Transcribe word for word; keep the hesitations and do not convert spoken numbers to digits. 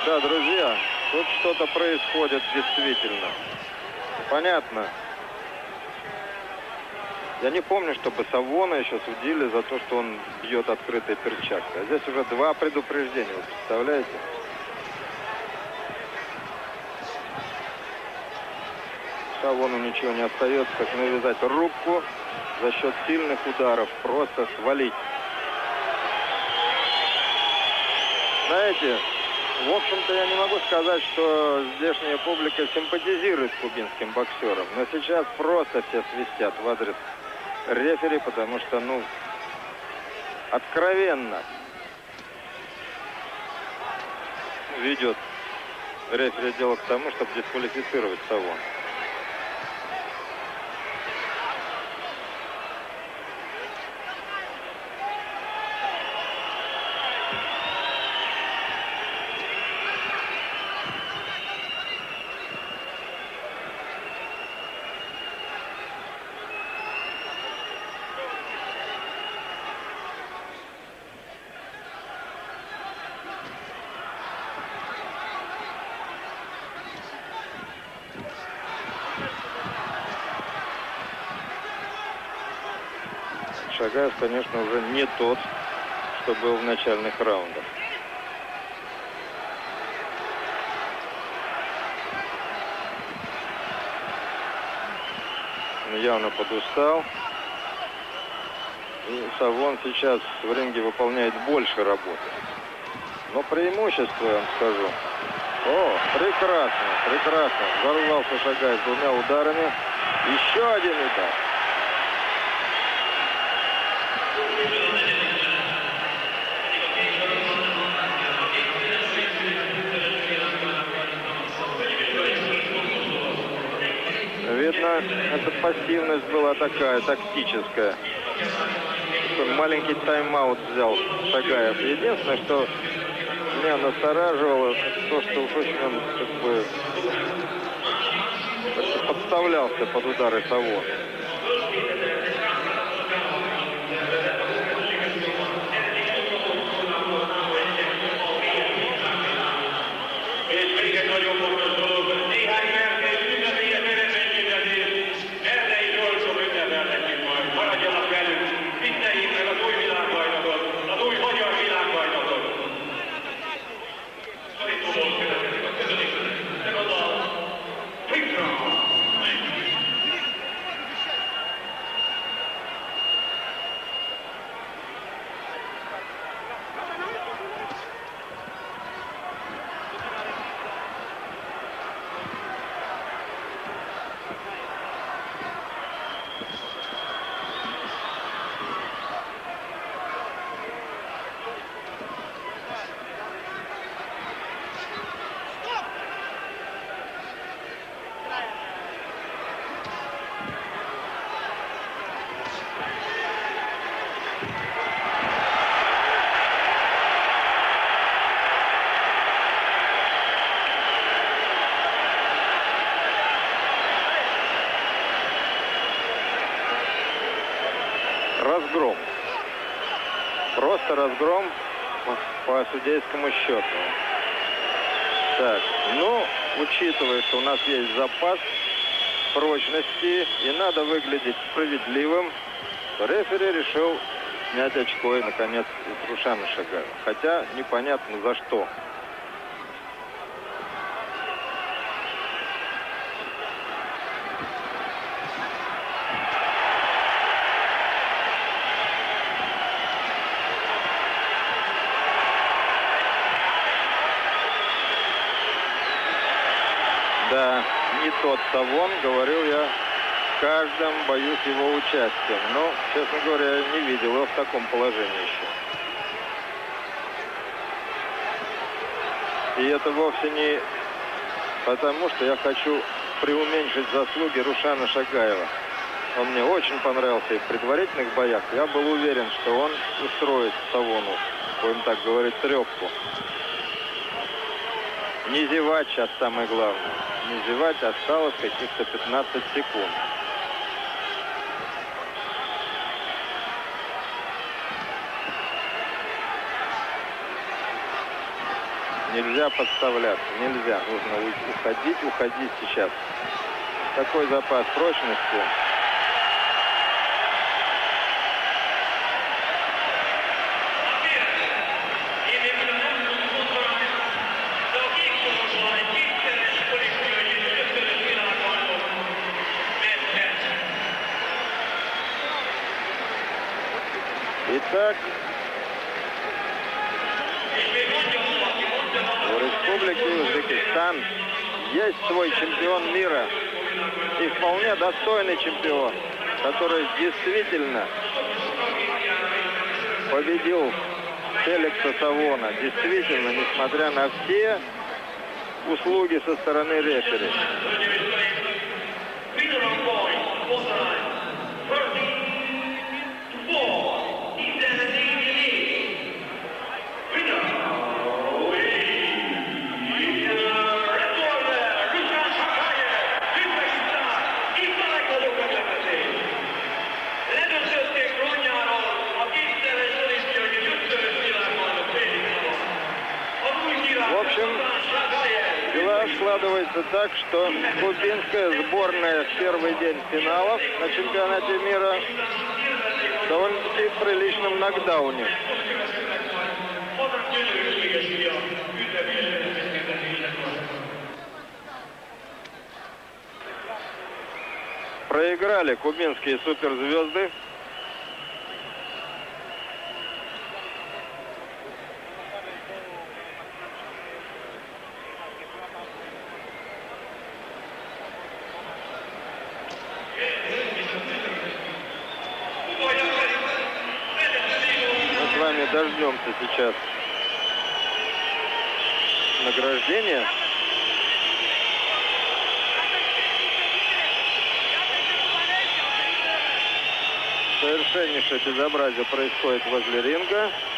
Да, друзья, тут что-то происходит действительно. Понятно. Я не помню, чтобы Савона еще судили за то, что он бьет открытой перчаткой. А здесь уже два предупреждения, вы представляете? Савону ничего не остается, как навязать рубку за счет сильных ударов, просто свалить. Знаете, в общем-то, я не могу сказать, что здешняя публика симпатизирует кубинским боксерам. Но сейчас просто все свистят в адрес рефери, потому что, ну, откровенно ведет рефери дело к тому, чтобы дисквалифицировать Савона. Шагаев, конечно, уже не тот, что был в начальных раундах. Он явно подустал. И Савон сейчас в ринге выполняет больше работы. Но преимущество, я вам скажу. О, прекрасно, прекрасно. Ворвался Шагаев двумя ударами. Еще один удар. Видно, эта пассивность была такая, тактическая. Такой маленький тайм-аут взял Шагаев. Единственное, что меня настораживало, то, что уж очень он как бы подставлялся под удары Савона. Разгром. Просто разгром по судейскому счету. Так, ну, учитывая, что у нас есть запас прочности и надо выглядеть справедливым, то рефери решил снять очко и, наконец, из Рушана Шагаева. Хотя непонятно за что. Да, не тот Савон, говорил я, в каждом бою с его участием. Но, честно говоря, я не видел его в таком положении еще. И это вовсе не потому, что я хочу преуменьшить заслуги Рушана Шагаева. Он мне очень понравился и в предварительных боях. Я был уверен, что он устроит Савону, будем так говорить, трепку. Не зевать сейчас самое главное. Не зевать, осталось каких-то пятнадцать секунд. Нельзя подставляться, нельзя. Нужно уходить, уходить сейчас. Такой запас прочности. Итак, в Республике Узбекистан есть свой чемпион мира. И вполне достойный чемпион, который действительно победил Феликса Савона. Действительно, несмотря на все услуги со стороны рефери. Складывается так, что кубинская сборная в первый день финалов на чемпионате мира довольно-таки в приличном нокдауне. Проиграли кубинские суперзвезды. Дождемся сейчас награждения. Совершеннейшее безобразие происходит возле ринга.